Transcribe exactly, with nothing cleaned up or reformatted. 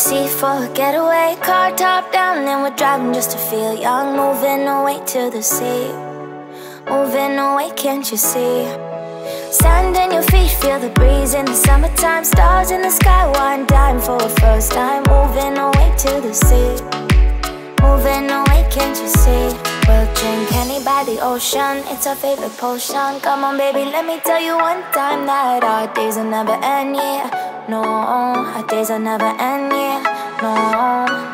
sea for a getaway. Car top down and we're driving just to feel young. Moving away to the sea, moving away, can't you see? Sand in your feet, feel the breeze in the summertime. Stars in the sky, one dime for a first time. Moving away to the sea, moving away, can't you see? We'll drink Henny by the ocean, it's our favorite potion. Come on baby, let me tell you one time that our days will never end, yeah. No, our days will never end, yeah. No.